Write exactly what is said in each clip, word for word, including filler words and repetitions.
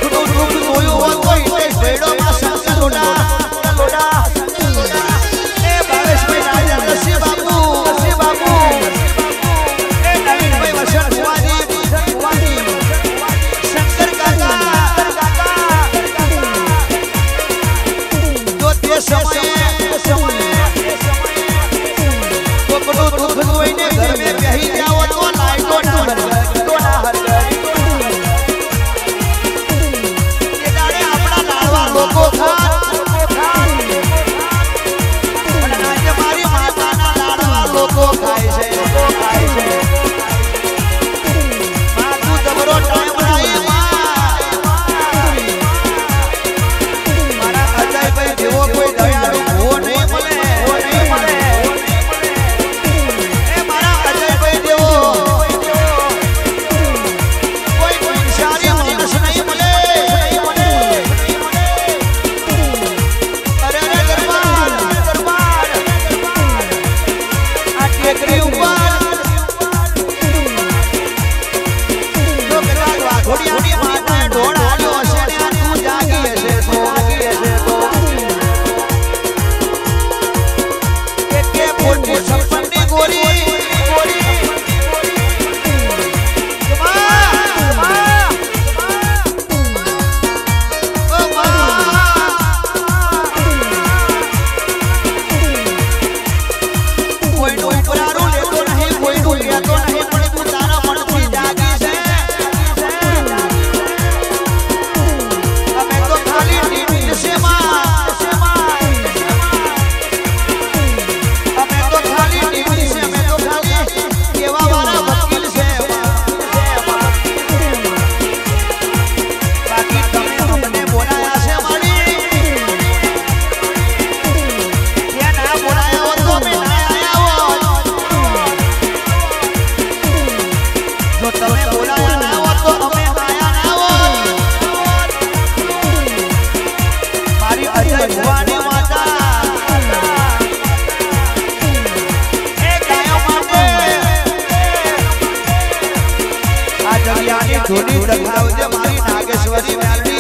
ધૂની રખાવજે મારી નાગેશ્વરી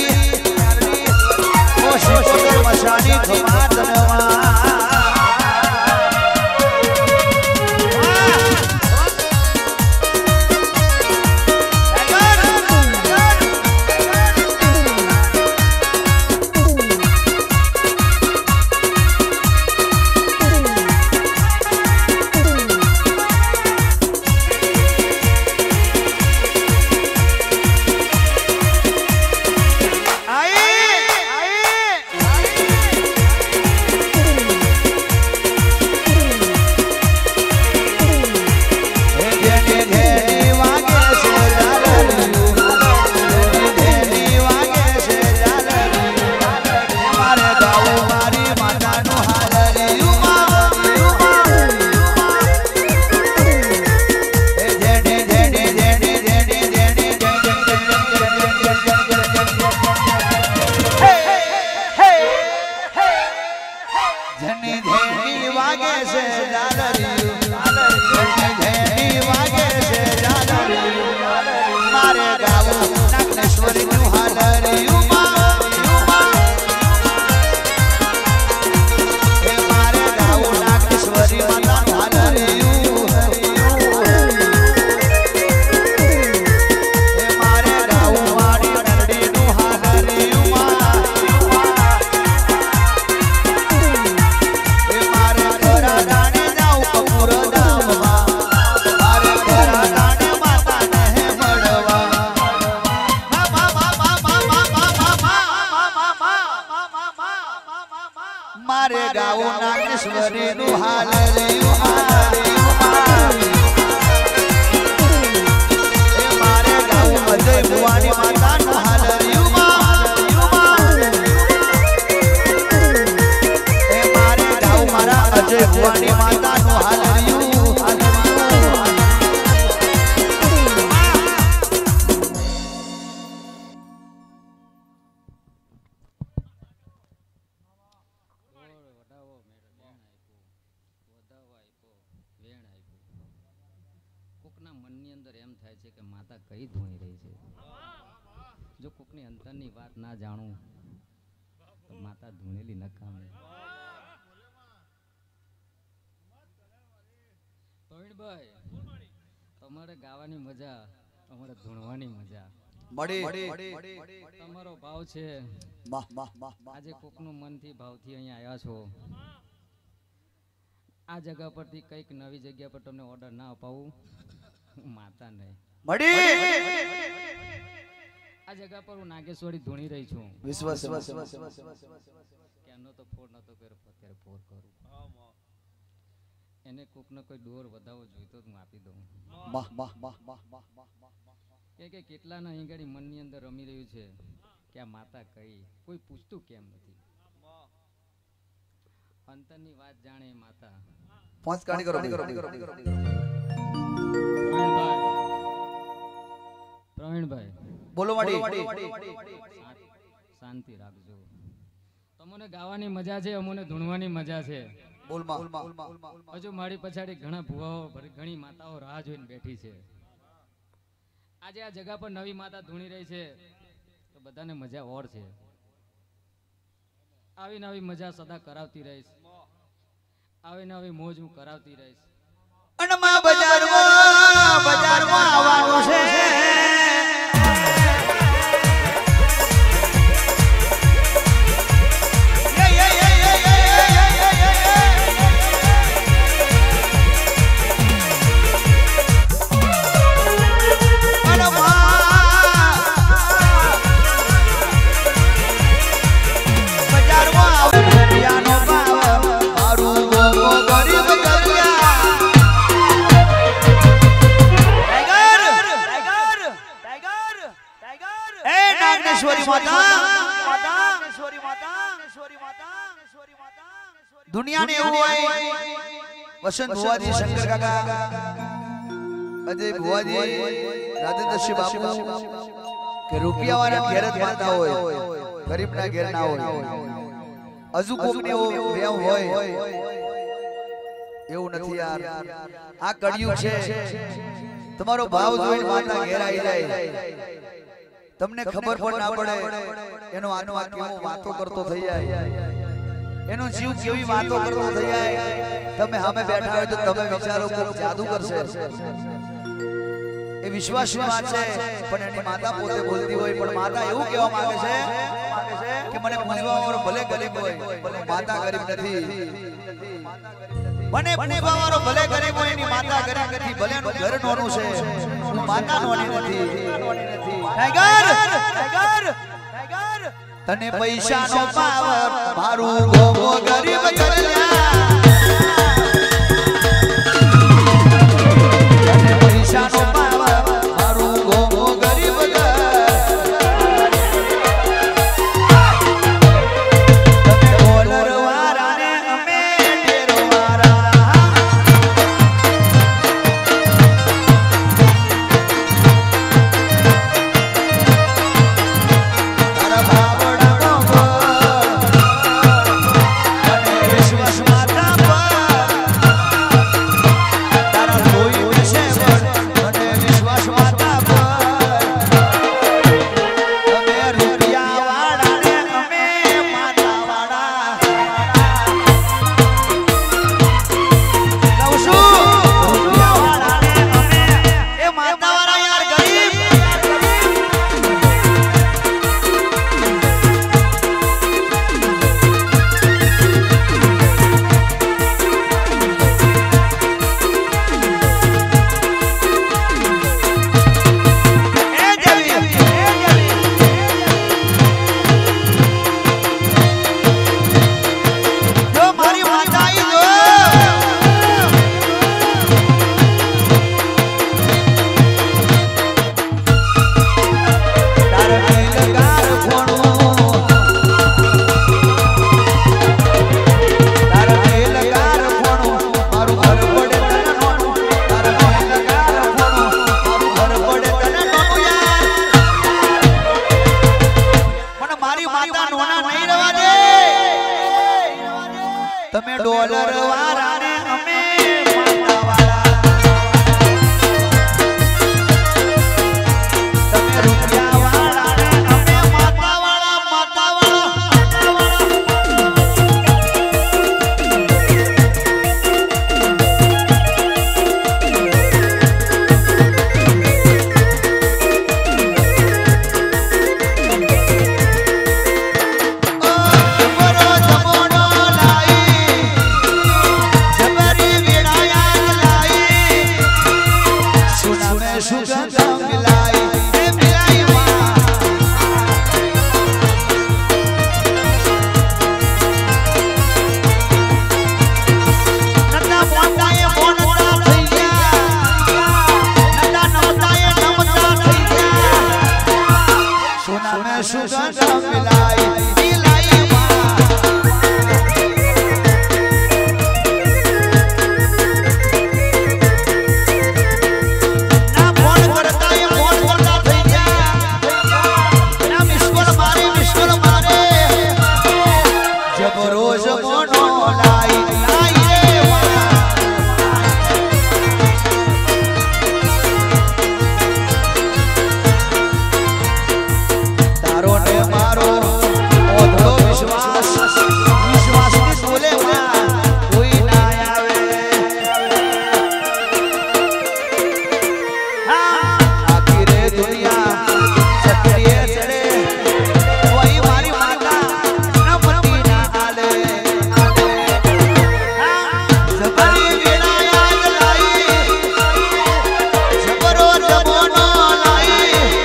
મેલડી ઓ શિવશંકર મશાની ખમા તનવા मारे गाँव नागेश्वरी नु हाल रे मारे गाँव अजय भुवानी माता नु हाल रे मारे गाँव मारा अजय भुवानी माता नु हाल रे मन ની અંદર એમ થાય છે કે માતા કઈ ધોઈ રહી છે જો કોકની અંતરની વાત ના જાણું તો માતા ધૂણેલી નકામી. પ્રવીણભાઈ, તમારે ગાવાની મજા, અમારે ધૂણવાની મજા. તમારો ભાવ છે. આજે કોકનું મનથી ભાવથી અહીંયા આવ્યા છો. આ જગ્યા પરથી કઈક નવી જગ્યા પર તમને ઓર્ડર ના અપાવું, હું માતા નહીં. આ જગ્યા પર હું નાગેશ્વરી ધૂણી રહી છું. વિશ્વાસ કેનો તો ફોર નતો કર્યો, અત્યારે ફોર કરું. એને કોકનો કોઈ ડોર વધાવો જોઈતો હું આપી દઉં. કે કે કેટલાના અહીં ગાડી મનની અંદર રમી રહ્યું છે કે આ માતા કઈ, કોઈ પૂછતું કેમ નથી. અંતરની વાત જાણે માતા. પાંચ કાણી કરો પ્રવીણભાઈ, બોલો માડી, શાંતિ રાખજો. તમને ગાવાની મજા છે, અમને ધૂણવાની મજા છે. હજુ મારી પછાડી ઘણા ભુવાઓ, ઘણી માતાઓ રાહ જોઈને બેઠી છે. આજે આ જગ્યા પર નવી માતા ધૂણી રહી છે તો બધાને મજા ઓર છે. આવી નવી મજા સદા કરાવતી રહીશ, આવી નવી મોજ હું કરાવતી રહીશ. અણમાં બજારમાં બજારમાં આવવાનું છે. दुनिया ने वसंत भुवाजी, शंकर काका, अजय भुवाजी, राजेंद्र श्री बापू के रुपया वाला घेरत माता होय, गरीब ना घेर ना होय. अजू कोक ने वो व्याव होय એવું નથી યાર. આ કડિયું છે. તમારો ભાવ જોઈને માતા ઘેર આવી જાય, તમને ખબર પણ ના પડે એનો આત્મા કેવો વાતો કરતો થઈ જાય, એનો જીવ કેવી વાતો કરતો થઈ જાય. તમે સામે બેઠા હોય તો તમે વિચારો કે જાદુ કરશે. એ વિશ્વાસની વાત છે, પણ એની માતા પોતે બોલતી હોય. પણ માતા એવું કહેવા માંગે છે કે મને પૂજવાવાળો ભલે ગરીબ હોય, માતા ગરીબ નથી. મને પૂજવાવાળો ભલે ગરીબ હોય, એની માતા ગરીબ નથી. ભલે એનું ઘર નોનું છે, હું માતા નોની નથી. ટાઈગર ટાઈગર તને પૈસાનો પાવર, મારું ગોમો ગરીબ ચલ્યા. તને પૈસાનો પાવર, મારું ગોમો ગરીબ તમે ડોલર વાળા ને અમે ઢેરો વાળા. તારા ભાવ તમે ડોલર વાળા ને અમે માતા વાળા, તમે રૂપિયા વાળા ને संग मिलाई मिलाई ना फोन करता है फोन करता થઈ ગયા ना मिसकोल मारे मिसकोल मारे जब रोज मोनो लाई लाई रे तारो ने मारो ओधो विश्वास विश्वास ने बोले कोई ना आवे आखिर दुनिया चक्रिए चढ़े वही मारी माता न मती ना आले जबरी वीणा याद लाई जबरो जबोनो लाई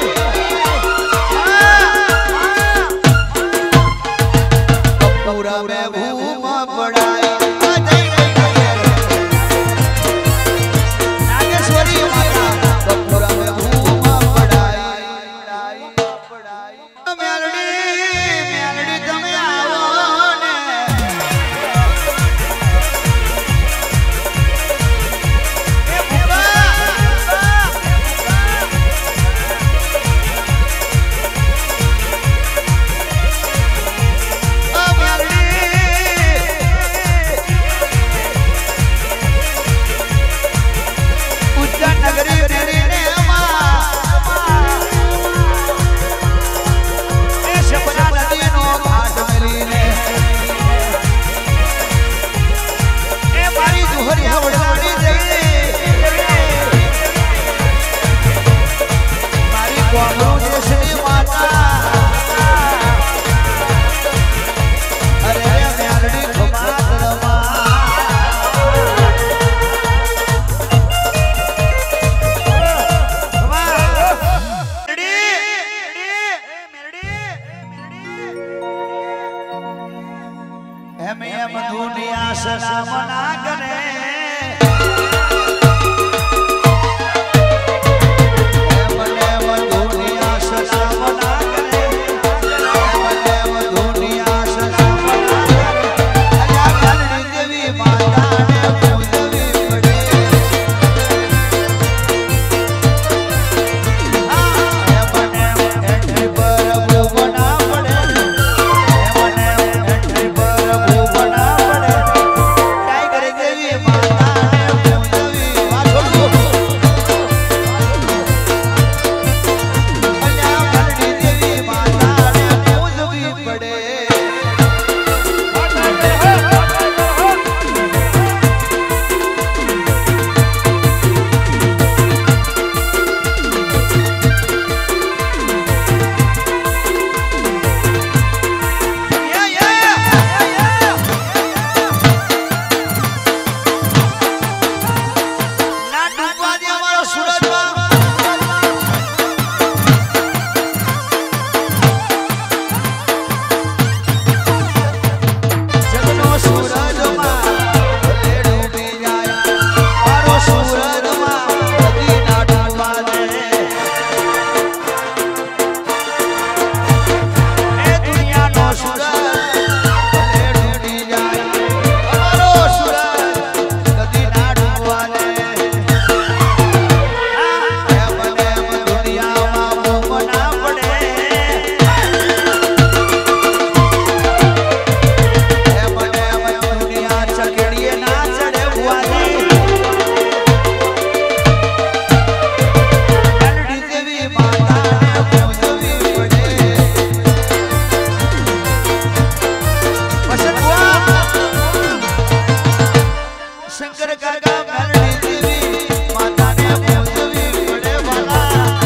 पूरा में घूम पड़ाई नागेश्वरी माता पूरा में घूम पड़ाई मेलडी मेलडी તમે આવો ને એ ભૂકા ઓ મેલડી ઉજ્જૈન નગરી મેરી ને માં એ સપના નદીનો ઘાટ મેલીને એ મારી દુહરિયા વડવાડી જઈને મારી કોમરો દેશની માતા અરે મેલડી ખમાતળમાં એમ એમ દુનિયા સલામ ના કરે એમ એમ દુનિયા સલામ ના કરે એમ એમ દુનિયા સલામ ના કરે અલ્યા મેલડી દેવી માતાને પૂજવી પડે એમ એમ એન્ટ્રી પર ભૂવના પડે એમ એમ એન્ટ્રી પર ભૂવના પડે ટાઈગર દેવી માતાને પૂજવી વા છોડો અલ્યા મેલડી દેવી માતાને પૂજવી પડે ના ડૂબવા દે અમારો સુરજમાં જગનો સુરજમાં ભલે ડૂબી જાય મારો સુરજમાં નદી ના ડૂબવા દે એ દુનિયાનો સુરજ ભલે ડૂબી જાય અમારો સુરજ નદી ના ડૂબવા દે એમ એમ દુનિયામાં બૂમ ના પડે એમ એમ દુનિયા ચકડીએ ના ચડે ભુવાજી મેલડી દેવી માતાને પૂજવી પડે વસંત બુઆ શંકર કાકા મેલડી દેવી માતાને પૂજવી પડે વાલા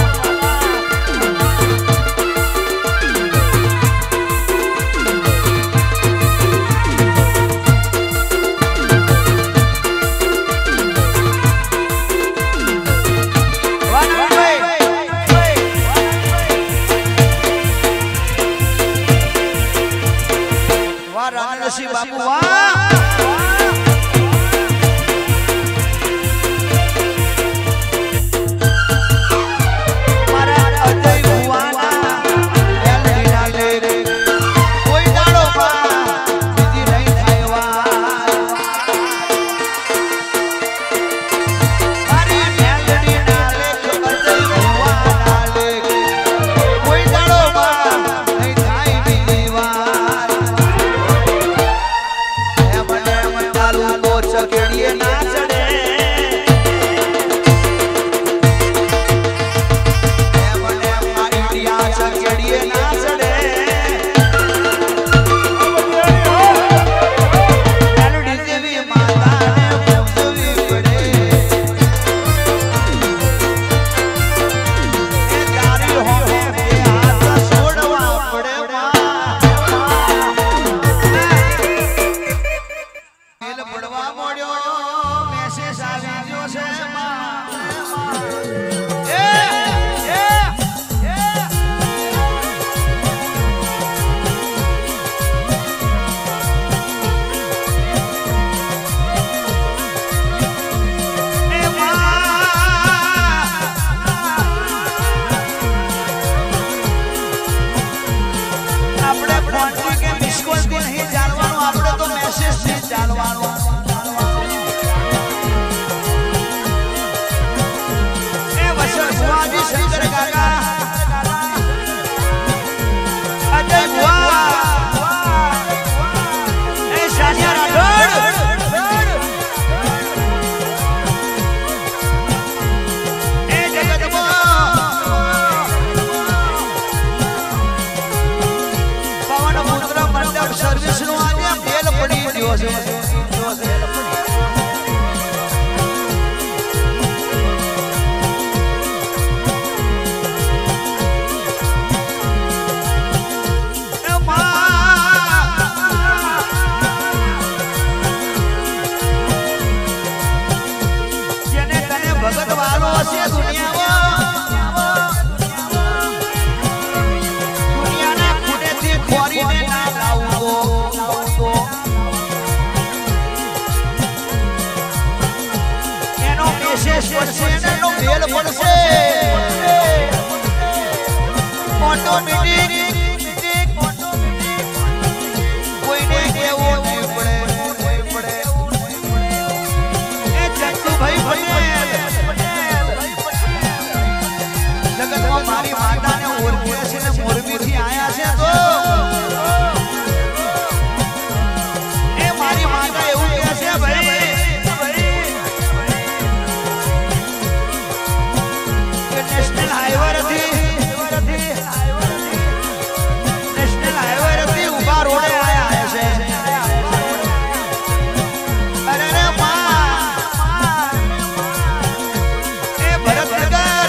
વાહ રામનરસિંહ બાપુ વાહ મારા અજય ભુવાના મેલડીના લેખ પડશે ઓટોમેટિક કોઈને કેવું નહીં પડે એ ચંદુભાઈ પટેલ જગતમાં મારી માતાને ઓળખે છે ને મોરબીથી આયા છે તો એ મારી માતા એવું કહે છે ભાઈ કે નેશનલ હાઈવે થી નેશનલ હાઈવે થી ઉભા રોડે આયા છે અરે રે માં એ ભરતનગર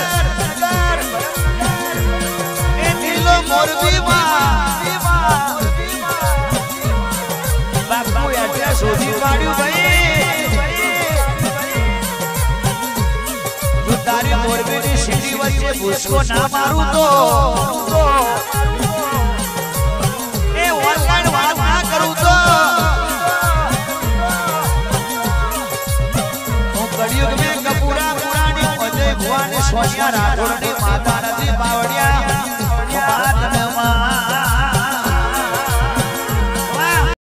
એ દિલો મોરબી માં બાપુ એડ્રેસ શોધી કાઢ્યું ભાઈ જો તારી મોરબીની સીડી વચ્ચે ભૂસકો ના મારું તો એ ઓનલાઈન વાત ના કરું તો હું કડિયુગ મેં કપૂરા પુરાણી અજય ભુવાની સોનિયા રાઠોડની માતા નથી બાવડિયા